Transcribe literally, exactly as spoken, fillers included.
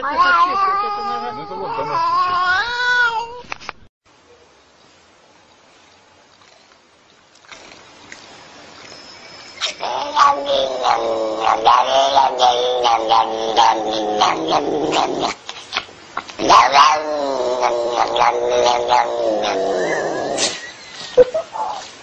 почувствовать, это, наверное... Ну это вот домашний. Yum, yum, yum, yum, yum, yum, yum.